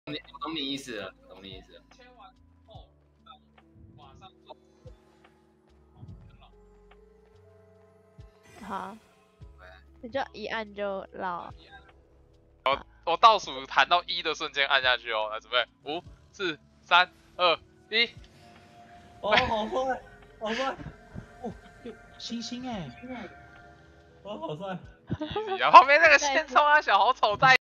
我懂你意思了，懂你意思了。 签完后，马上做。 好，你就一按就绕。 我倒数弹到1的瞬间按下去哦，来准备，5、4、3、2、1。 哦，好帅，好帅！哦，星星哎，哦，好帅！ 旁边那个线冲啊小好丑在。